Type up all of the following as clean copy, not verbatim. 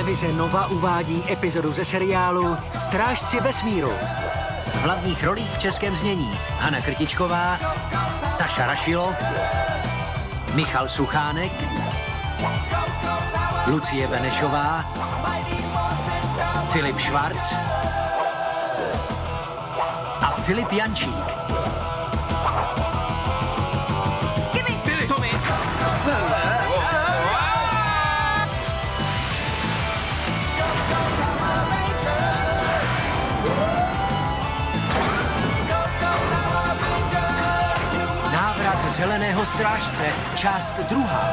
Televize Nova uvádí epizodu ze seriálu Strážci vesmíru. V hlavních rolích v českém znění Hana Krtičková, Saša Rašilo, Michal Suchánek, Lucie Benešová, Filip Švarc a Filip Jančík. Zeleného strážce, část 2.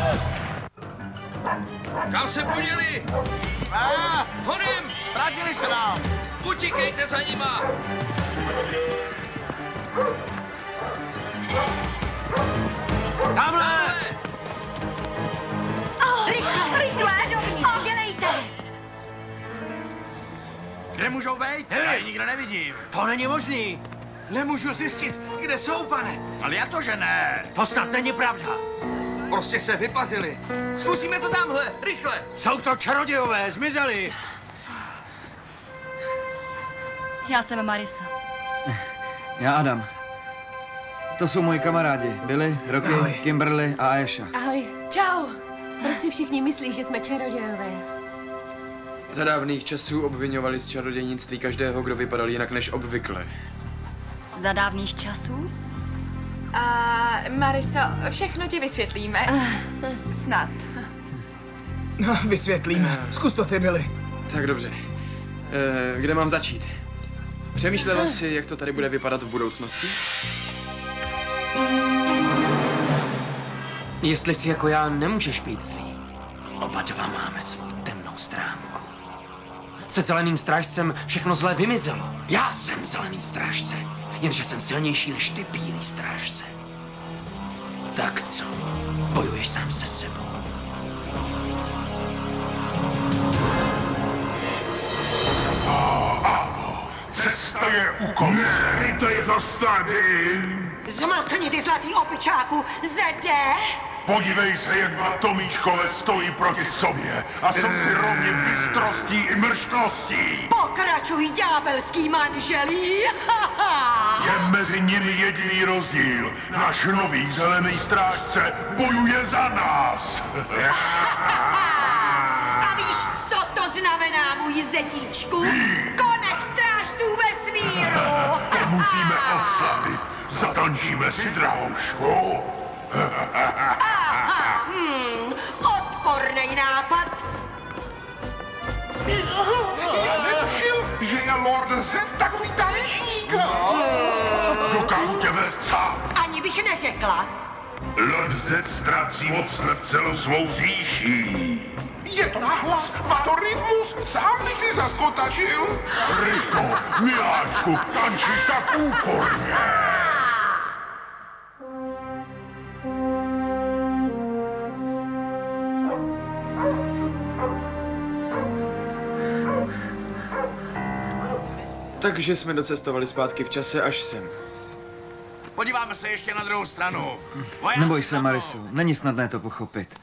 Kam se poděli? Honem! Ztratili se nám! Utíkejte za nima! Tamhle! Rychle, dovnitř, dělejte! Kde můžou být? Já je nikde nevidím. To není možný. Nemůžu zjistit, kde jsou, pane. Ale jak to, že ne? To snad není pravda. Prostě se vypazili. Zkusíme to tamhle, rychle. Jsou to čarodějové, zmizeli. Já jsem Marisa. Já Adam. To jsou moji kamarádi. Billy, Rocky, Ahoj. Kimberly a Aisha. Ahoj. Čau. Proč si všichni myslí, že jsme čarodějové? Za dávných časů obviňovali z čarodějnictví každého, kdo vypadal jinak než obvykle. Za dávných časů? Mariso, všechno ti vysvětlíme. Snad. No, vysvětlíme. Zkus to ty, Billy. Tak dobře. Kde mám začít? Přemýšlela jsi, jak to tady bude vypadat v budoucnosti? Jestli si jako já nemůžeš být zlý, oba dva máme svou temnou stránku. Se zeleným strážcem všechno zlé vymizelo. Já jsem zelený strážce, jenže jsem silnější než ty, bílý strážce. Tak co? Bojuješ sám se sebou. Cesta je u konce. Vítej za stádím. Zmlkni, ty zlatý opičáku, zede! Podívej se, jak dva Tomíčkové stojí proti sobě a jsou si rovně bystrostí i mrštností. Pokračuj, ďábelský manželí! Je mezi nimi jediný rozdíl. Náš nový zelený strážce bojuje za nás. A víš, co to znamená, můj zetíčku? Konec strážců vesmíru! To musíme oslavit. Zatančíme si drahoušku. Odpornej nápad. Já netušil, že je Lord Zed takový tanečník. Dokážu tě vést sám. Ani bych neřekla. Lord Zed ztrácí moc nad celou svou říší. Je to nahlas, má to rytmus, sám by si zaskotažil. Ryto, miláčku, tančíš tak úporně. Takže jsme docestovali zpátky v čase až sem. Podíváme se ještě na druhou stranu. Vojáci Neboj za se, mnou. Mariso. Není snadné to pochopit.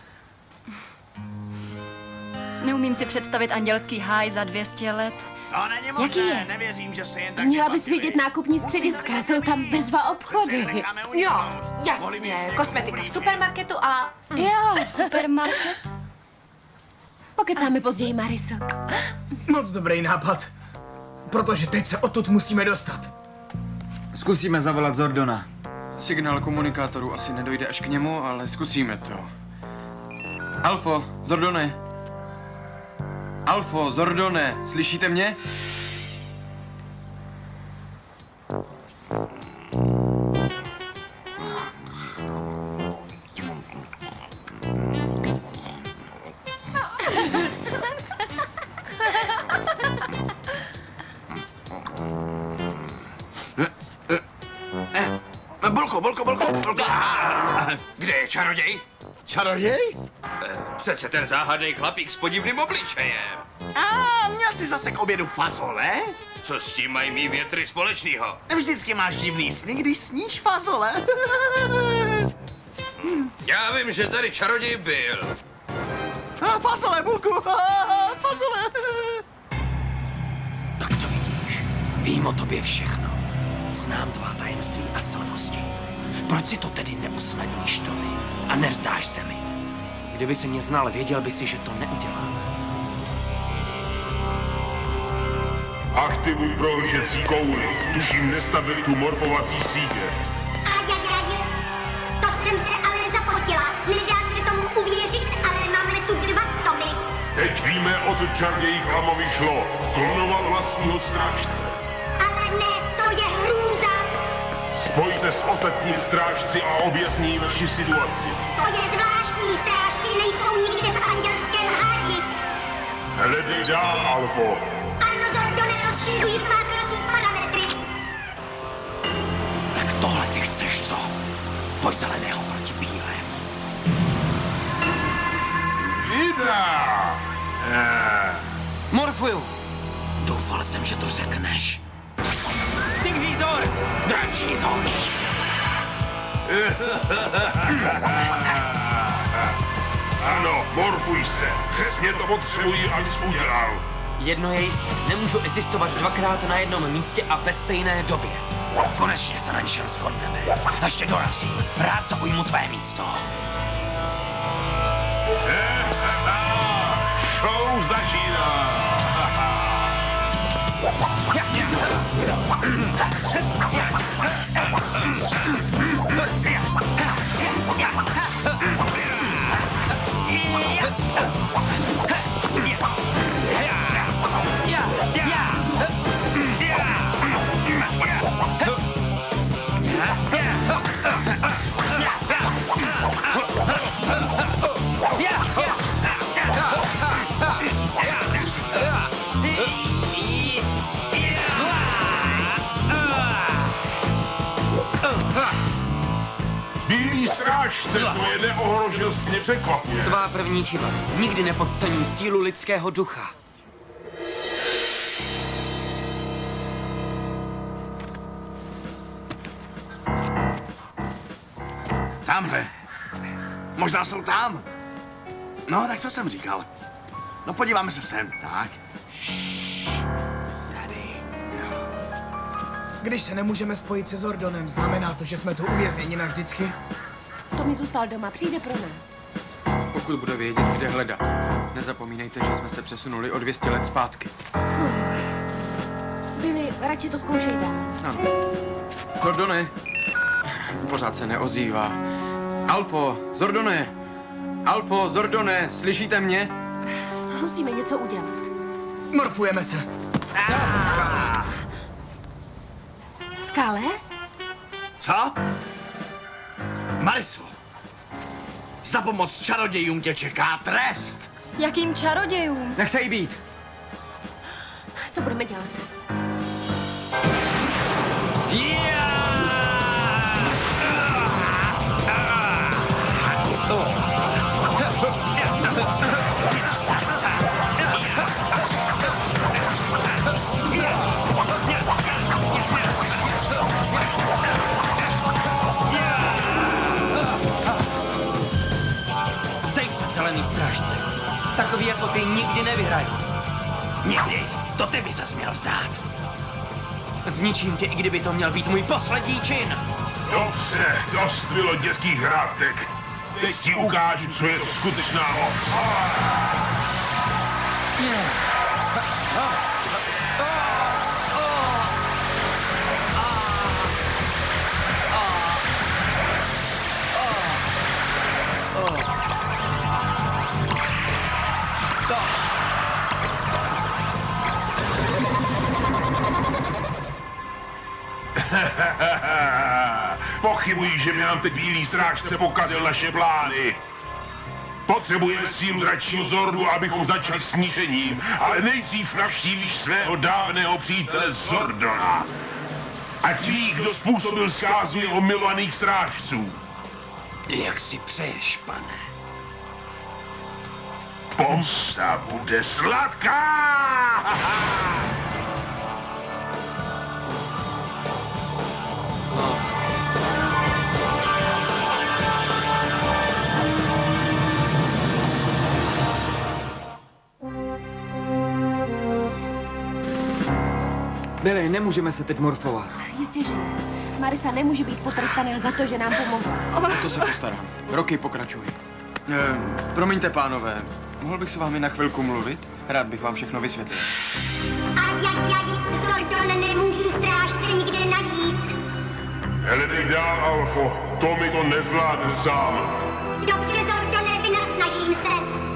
Neumím si představit andělský háj za 200 let. To není možné, Jaký je? nevěřím, že se jen tak Měla bys vypatili. vidět nákupní střediska, jsou tam bezva Přece obchody. je necháme Jo, uniknout. Mohli by jasně. ještě Kosmetika v uvíct. supermarketu a... Jo, Supermarket? pokecáme později, Mariso. Moc dobrý nápad. Protože teď se odtud musíme dostat. Zkusíme zavolat Zordona. Signál komunikátoru asi nedojde až k němu, ale zkusíme to. Alfo, Zordone. Alfo, Zordone, slyšíte mě? Bolko. Kde je čaroděj? Čaroděj? Přece ten záhadný chlapík s podivným obličejem. Měl jsi zase k obědu fazole? Co s tím mají mý větry společného? Vždycky máš divný sny, když sníš fazole. Já vím, že tady čaroděj byl. Fazole, Bulku! mazle. Tak to vidíš. Vím o tobě všechno. Znám tvá tajemství a slabosti. Proč si to tedy neusnadníš, Tommy? A nevzdáš se mi? Kdyby si mě znal, věděl by si, že to neudělám. Aktivuj prohlížecí kouli. Tuším nestabilitu morfovací sítě. To jsem se ale nezapotila. Nedá se tomu uvěřit, ale máme tu 2 Tommy. Teď víme, o co čaroději Klamovi šlo. Klonoval vlastního strážce. Ale ne, to je hrůza. Spoj se s ostatními strážci a objasní vaši situaci. To je zvláštní, strážci nejsou nikde v Andělském háji. Hledej dál, Alfo. Ano, Zordone, rozšiřují pátrací parametry. Tak tohle ty chceš, co? Boj zeleného proti bílému. Vida! Morfuju! Doufal jsem, že to řekneš. Stingzí Zor! Drančí Zor! Ano, morfuj se. Přesně to potřebuji, abys udělal. Jedno je jisté, nemůžu existovat 2krát na jednom místě a ve stejné době. Konečně se na něčem shodneme. Až tě dorazím, rád se ujmu tvé místo. Show začíná. Bílý strážce, tvoje neohrožnost mě překvapuje. Tvá první chyba. Nikdy nepodceňuj sílu lidského ducha. Tamhle. Možná jsou tam. No, tak co jsem říkal? No, podíváme se sem, tak. Tady. Když se nemůžeme spojit se Zordonem, znamená to, že jsme tu uvězněni navždycky? Tommy zůstal doma, přijde pro nás. Pokud bude vědět, kde hledat. Nezapomínejte, že jsme se přesunuli o 200 let zpátky. Billy, radši to zkoušej dál. Ano. Zordone. Pořád se neozývá. Alfo, Zordone. Alfo, Zordone, slyšíte mě? Musíme něco udělat. Morfujeme se. Skále? Co? Mariso, za pomoc čarodějům tě čeká trest. Jakým čarodějům? Nechte jí být. Co budeme dělat? Zdej se, zelený strážce. Takový jako ty nikdy nevyhrají. Nikdy. To ty by ses měl vzdát. Zničím tě, i kdyby to měl být můj poslední čin. Dobře, dost bylo dětských hrátek. Teď ti ukážu, co je to skutečná moc. Pochybuji, že by nám teď bílý strážce pokazil naše plány. Potřebujeme sílu dračího Zordu, abychom začali s ničením, ale nejdřív navštívíš svého dávného přítele Zordona. Ať ví, kdo způsobil zkázu jeho milovaných strážců. Jak si přeješ, pane? Pomsta bude sladká! Billy, nemůžeme se teď morfovat. Jistě, že ne. Marisa nemůže být potrestaná za to, že nám pomohla. O to se postarám. Roky, pokračuj. Promiňte, pánové, mohl bych s vámi na chvilku mluvit? Rád bych vám všechno vysvětlil. Zordone, nemůžu strážce nikde najít. Hledej dál, Alfo. Tommy to nezvládne sám. Dobře, Zordone, vynasnažím se.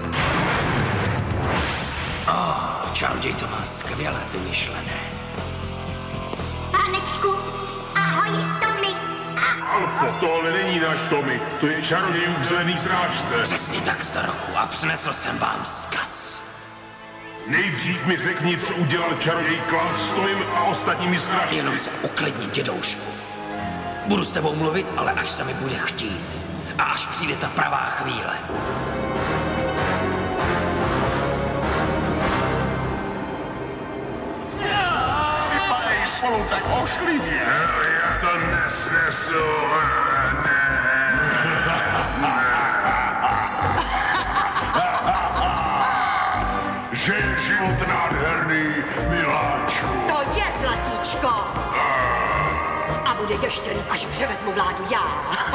Čaroděj to má skvěle vymyšlené. Panečku, ahoj, Tommy. Alfo, tohle není náš Tommy. To je čarodějův zelený strážce. Přesně tak, starochu, a přinesl jsem vám vzkaz. Nejdřív mi řekni, co udělal čaroděj Klaus s Tomem a ostatními strážci. Jenom se uklidni, dědoušku. Budu s tebou mluvit, ale až se mi bude chtít. A až přijde ta pravá chvíle. Vypadají spolu tak ošklivě. Já to nesnesu. Že je život nádherný, miláčku. To je zlatíčko. A bude ještě líp, až převezmu vládu já.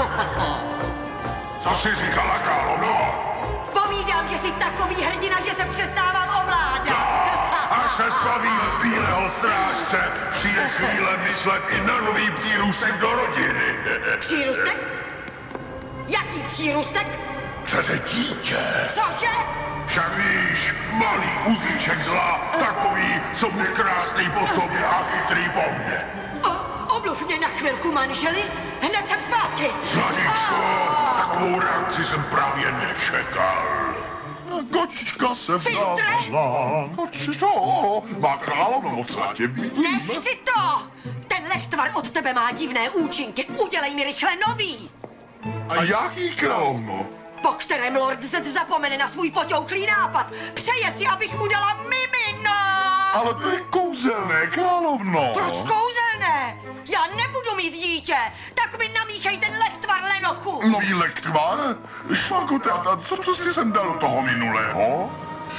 Co jsi říkala, královno? Povídám, že jsi takový hrdina, že se přestávám ovládat. Až se slaví bílého strážce, přijde chvíle myslet i na nový přírůstek do rodiny. Přírůstek? Jaký přírůstek? Přece dítě. Cože? Však víš, malý uzlíček zla, takový, co mě krásný po tobě a chytrý po mně. Obluv mě na chvilku, manželi, hned jsem zpátky. Zlatíčko, takovou reakci jsem právě nečekal. Kočička se vdala. Kočičko, má královno moc na tě vidí. Nech si to! Ten lechtvar od tebe má divné účinky, udělej mi rychle nový. A jaký, královno? Po kterém Lord Z zapomene na svůj poťouchlý nápad. Přeje si, abych mu dala mimino! Ale to je kouzelné, královno. Proč kouzelné? Já nebudu mít dítě, tak mi namíchej ten lechtvar, lenochu. Nový lektvar? Švanko, táta, co přesně jsem dal do toho minulého?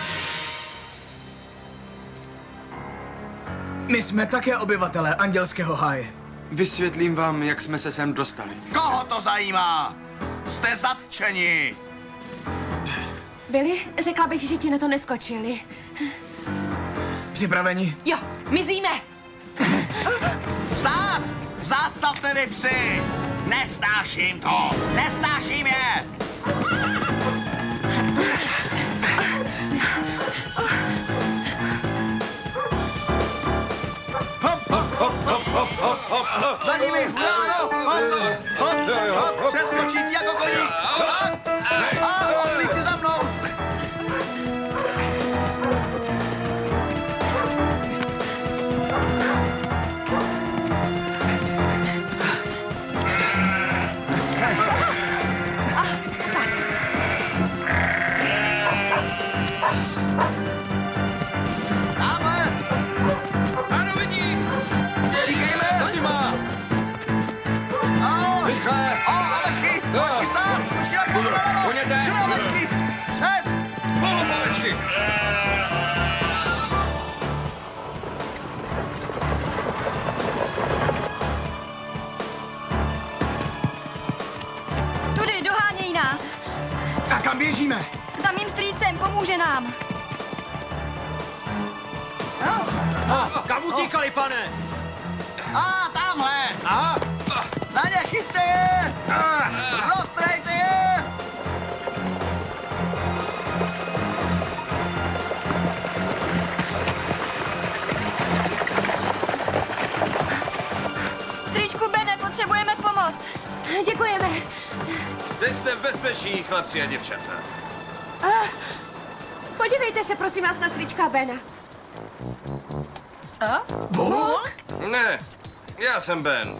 My jsme také obyvatelé Andělského háje. Vysvětlím vám, jak jsme se sem dostali. Koho to zajímá? Jste zatčeni. Billy, řekla bych, že ti na to neskočili. Připraveni? Jo, mizíme. Stát! Zastavte vy psi! Nesnáším to! Nesnáším je! Za nimi! Hop! Přeskočit jako koník! A oslíci za mnou! Tamhle! Ano, vidím! Tíkejme! Za nima! Rychle! Ovečky! Ovečky stát! Počkej na chvíli! Poněte! Všude ovečky! Před! Ovečky! Tudy, dohánějí nás. A kam běžíme? Za mým strýcem, pomůže nám. Kam utíkali, pane? Tamhle! Na ně chyťte je! Roztrejte je! Strýčku Bene, potřebujeme pomoc. Děkujeme. Teď jste v bezpečí, chlapci a děvčata. Podívejte se, prosím vás, na strýčka Bena. Bulk? Ne, já jsem Ben.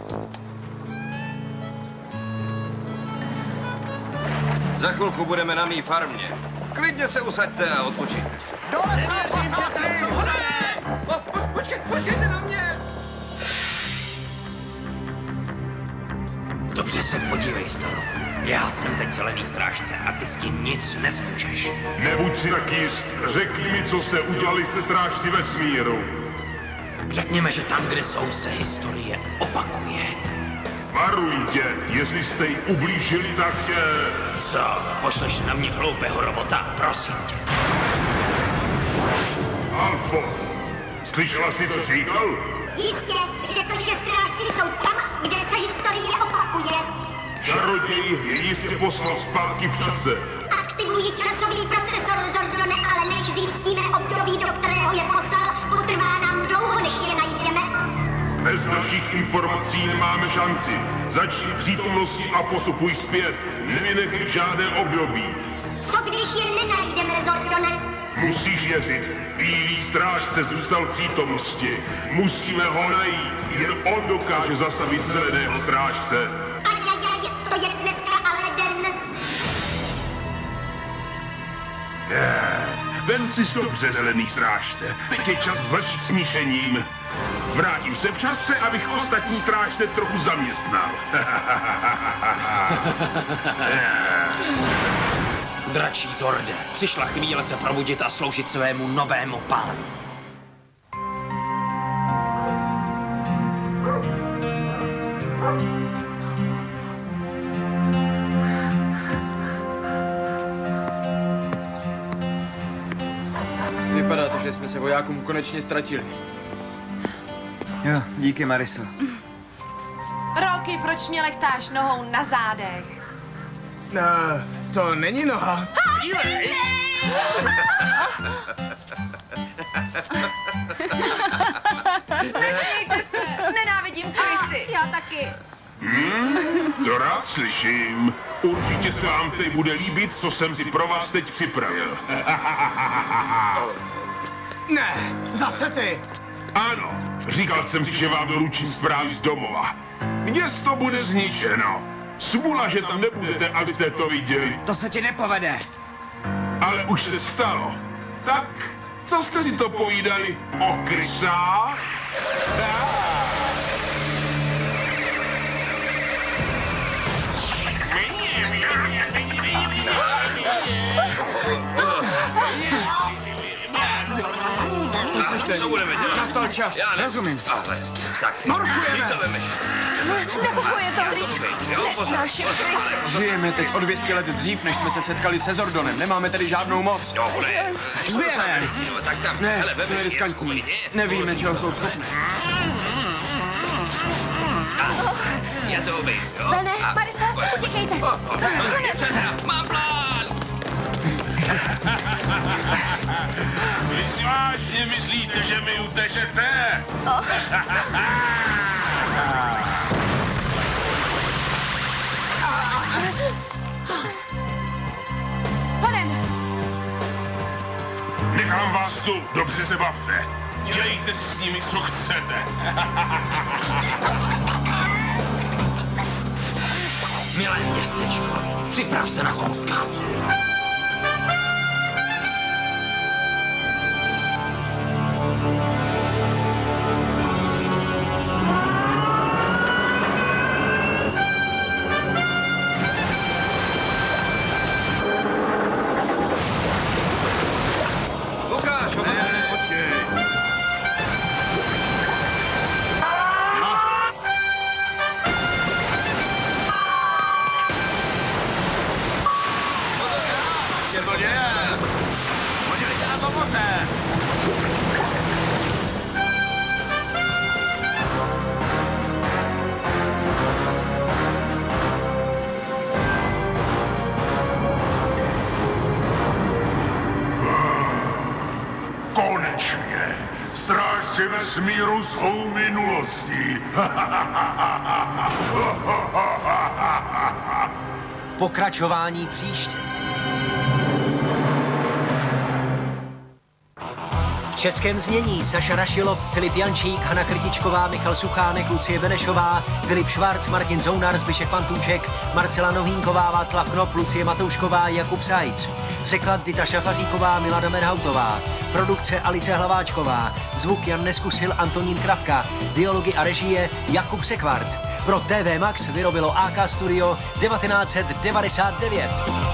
Za chvilku budeme na mý farmě. Klidně se usaďte a odpočíte se. Dole sám posádci! Počkejte na mě! Dobře se podívej, starochu. Já jsem teď zelený strážce a ty s tím nic nezmůžeš. Nebuď si tak jist, řekni mi, co jste udělali se strážci vesmíru. Řekněme, že tam, kde jsou, se historie opakuje. Varuji tě, jestli jste jí ublížili, tak tě... Co? Pošleš na mě hloupého robota, prosím tě. Alfo, slyšela jsi, co říkal? Jistě, že to, že strážci jsou tam, kde se historie opakuje. Čaroděj je jistě poslal zpátky v čase. Aktivuji časový procesor, Zordone, ale než zjistíme období, do kterého je poslal, potrvá nám dlouho, než je najdeme. Bez našich informací nemáme šanci. Začni přítomností a postupuj zpět. Nevynechej žádné období. Co když je nenajdeme, Zordone? Musíš věřit. Bílý strážce zůstal v přítomnosti. Musíme ho najít. Jen on dokáže zastavit zeleného strážce. Ajajaj, to je dneska ale den. Ven si dobře, zelený strážce. Teď je čas začít s ničením. Vrátím se v čase, abych ostatní strážce trochu zaměstnal. Dračí Zorde, přišla chvíle se probudit a sloužit svému novému pánu. Vypadá to, že jsme se vojákům konečně ztratili. Jo, díky, Mariso. Roky, proč mě lechtáš nohou na zádech? To není noha. Nesmíjte se, nenávidím krysy. Já taky. To rád slyším. Určitě se vám teď bude líbit, co jsem si pro vás teď připravil. Ne, zase ty. Ano, říkal jsem si, že vám doručím zprávy z domova. Město bude zničeno. Smula, že tam nebudete, abyste to viděli. To se ti nepovede. Ale už se stalo. Tak, co jste si to povídali o krysách? Co budeme dělat? Nastal čas. Já rozumím. Ale, tak, Morfujeme. to vemeš. Nepokuje to, Trič. Nesnáším krysy. Žijeme teď o 200 let dřív, než jsme se setkali se Zordonem. Nemáme tedy žádnou moc. Dobré. Zběhne. No, tak tam, Ne, hele, to je vemeš riskantní. Nevíme, čeho jsou schopni. Já to ubej, jo? Bene, Marisa, utěkejte. Mám plán! Vy si vážně myslíte, že mi utečete? Honem, Nechám vás tu, dobře se bavte. Dělejte si s nimi, co chcete. Milé městečko, připrav se na svou zkázu. Lukáš, Počkej. Je to děje. Podívejte na to moře. Konečně. Strážci vesmíru jsou minulostí. Pokračování příště. V českém znění Saša Rašilov, Filip Jančík, Hana Krtičková, Michal Suchánek, Lucie Benešová, Filip Švarc, Martin Zounar, Zbyšek Pantůček, Marcela Novínková, Václav Knop, Lucie Matoušková, Jakub Sajc. Překlad Dita Šafaříková, Milada Merhautová. Produkce Alice Hlaváčková. Zvuk Jan Neskusil, Antonín Kravka. Dialogy a režie Jakub Sekvart. Pro TV Max vyrobilo AK Studio 1999.